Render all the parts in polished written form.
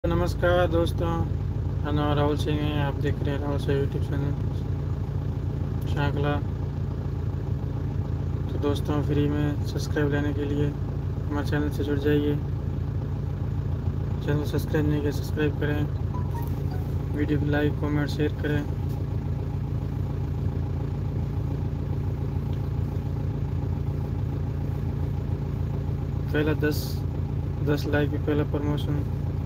नमस्कार दोस्तों, मेरा नाम राहुल सिंह है। आप देख रहे हैं राहुल से यूट्यूब चैनल श्रृंखला। तो दोस्तों, फ्री में सब्सक्राइब लेने के लिए हमारे चैनल से जुड़ जाइए। चैनल सब्सक्राइब नहीं किया, सब्सक्राइब करें, वीडियो को लाइक कमेंट शेयर करें। पहला 10 लाइक भी पहला प्रमोशन।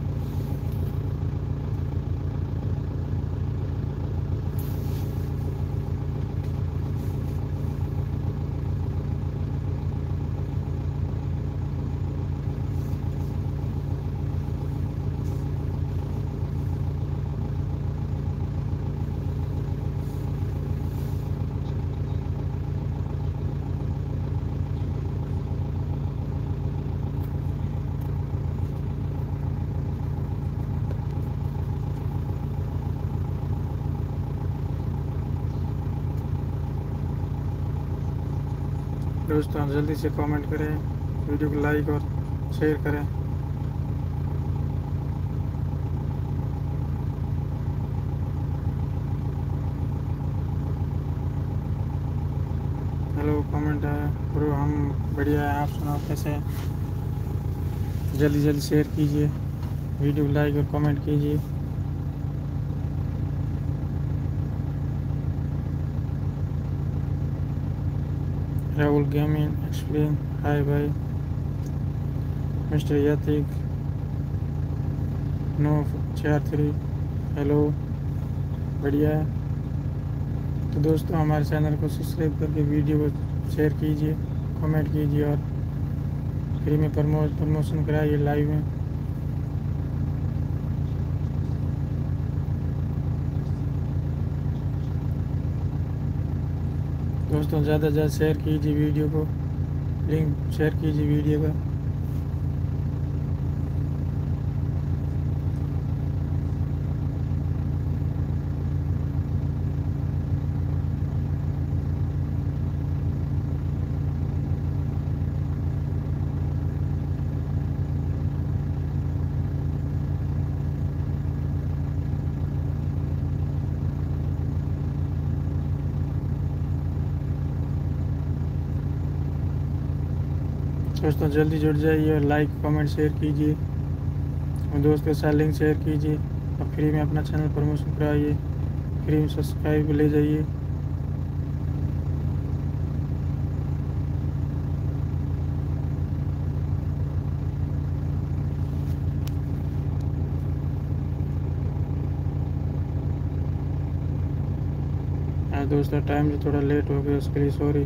दोस्तों, जल्दी से कमेंट करें, वीडियो को लाइक और शेयर करें। हेलो, कमेंट है ब्रो, हम बढ़िया है, आप सुनाओ कैसे हैं? जल्दी जल्दी शेयर कीजिए, वीडियो को लाइक और कमेंट कीजिए। राहुल गेमिंग एक्सप्लेन, हाय भाई। मिस्टर यातिक नो 43, हेलो, बढ़िया है। तो दोस्तों, हमारे चैनल को सब्सक्राइब करके वीडियो को शेयर कीजिए, कमेंट कीजिए और फ्री में प्रमोशन कराइए लाइव में। दोस्तों, ज़्यादा से ज़्यादा शेयर कीजिए वीडियो को, लिंक शेयर कीजिए वीडियो का। दोस्तों, जल्दी जुड़ जाइए और लाइक कमेंट शेयर कीजिए और दोस्तों के साथ लिंक शेयर कीजिए और फ्री में अपना चैनल प्रमोशन कराइए, फ्री में सब्सक्राइब ले जाइए। दोस्तों, टाइम से थोड़ा लेट हो गया, उसके लिए सॉरी।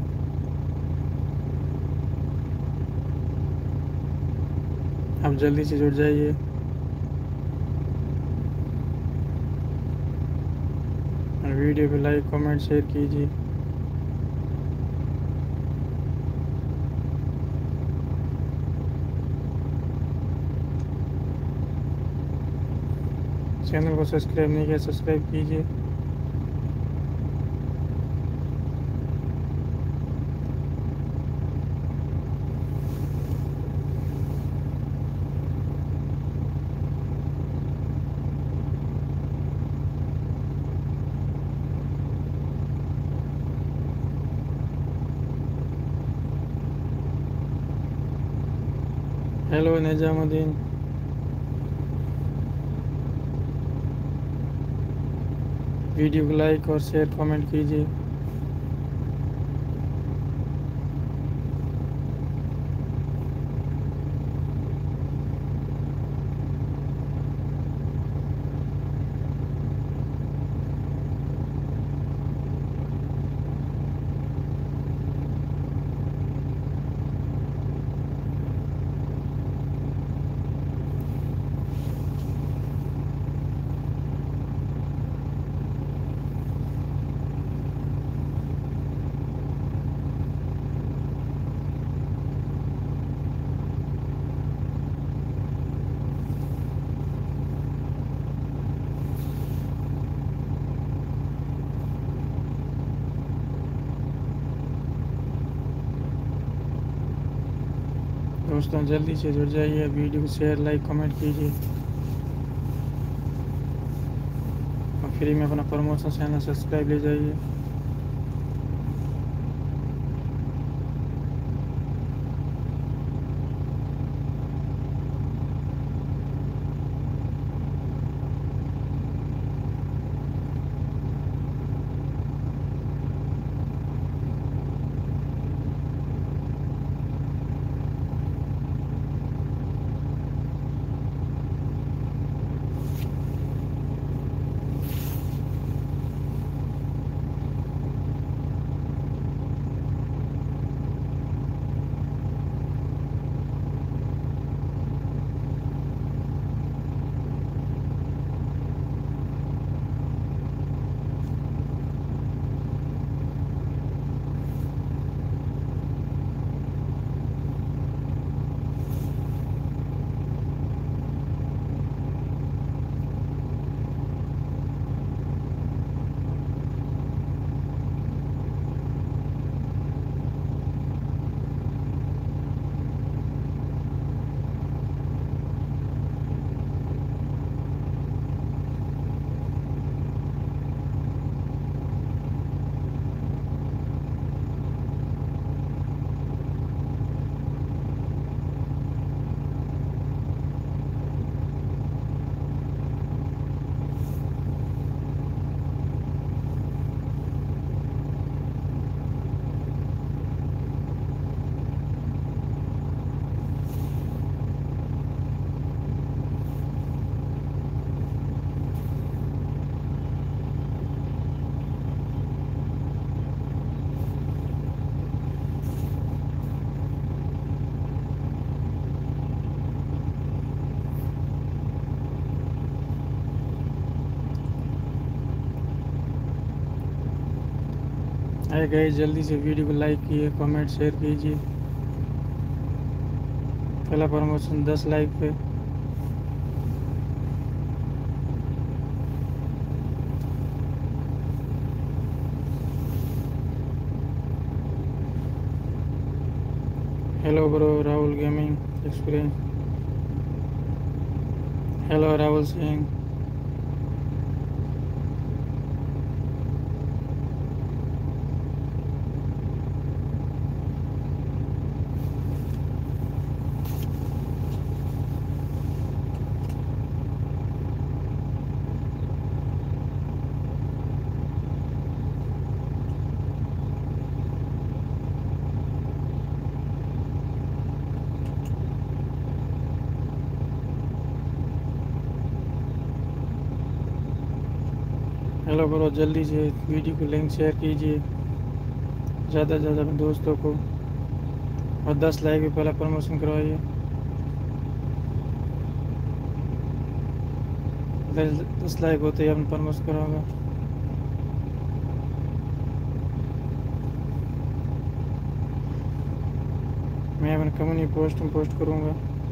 आप जल्दी से जुड़ जाइए। और वीडियो को लाइक कमेंट शेयर कीजिए। चैनल को सब्सक्राइब नहीं किया, सब्सक्राइब कीजिए। हेलो निजामुद्दीन, वीडियो को लाइक और शेयर कमेंट कीजिए। दोस्तों, जल्दी से जुड़ जाइए, वीडियो को शेयर लाइक कमेंट कीजिए। फ्री में अपना प्रमोशन चैनल सब्सक्राइब ले जाइए। आए गए जल्दी से वीडियो को लाइक कीजिए, कमेंट शेयर कीजिए। पहला प्रमोशन 10 लाइक पे। Hello bro Rahul gaming experience. Hello Rahul Singh. Hello bro, जल्दी से वीडियो को लिंक शेयर कीजिए ज़्यादा से ज़्यादा अपने दोस्तों को, और 10 लाइक भी पहला प्रमोशन करवाइए। 10 लाइक होते ही अपना प्रमोशन कराऊंगा। मैं अपने कम्युनिटी पोस्ट में पोस्ट करूँगा।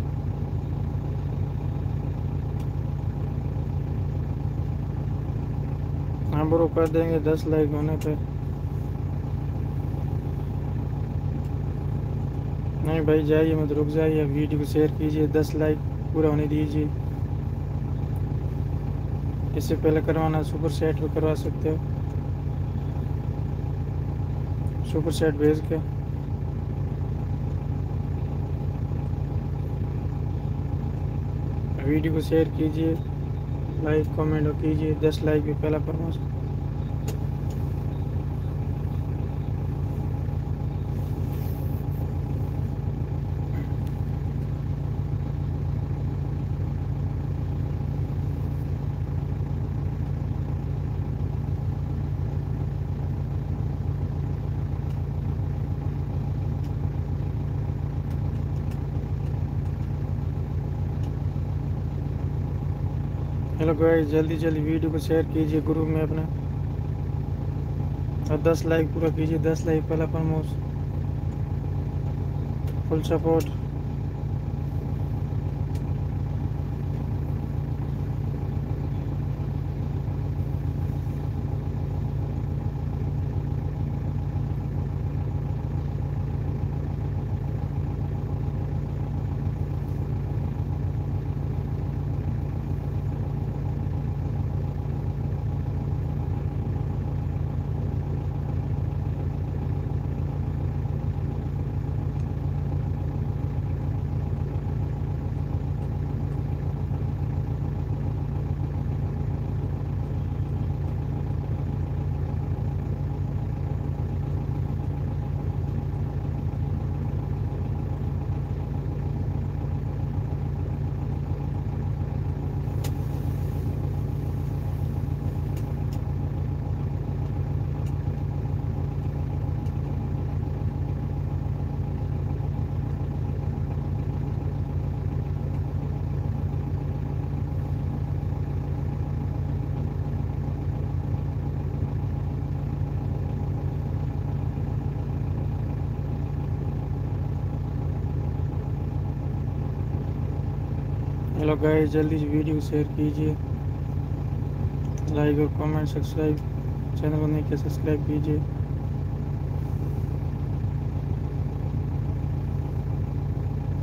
हाँ ब्रो, कर देंगे 10 लाइक होने पे। नहीं भाई जाइए मत, रुक जाइए, वीडियो को शेयर कीजिए, 10 लाइक पूरा होने दीजिए। इससे पहले करवाना सुपर सेट भी करवा सकते हो, सुपर सेट भेज के। वीडियो को शेयर कीजिए, लाइक कमेंट कीजिए, 10 लाइक भी पहला प्रमोशन। हेलो गाइस, जल्दी जल्दी वीडियो को शेयर कीजिए ग्रुप में अपना, और 10 लाइक पूरा कीजिए। 10 लाइक पहला promotion, full support. Hello guys, जल्दी से वीडियो शेयर कीजिए, लाइक और कमेंट, सब्सक्राइब, चैनल को नहीं किया सब्सक्राइब कीजिए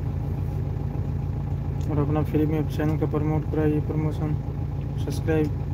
और अपना फ्री में चैनल का प्रमोट कराइए, प्रमोशन सब्सक्राइब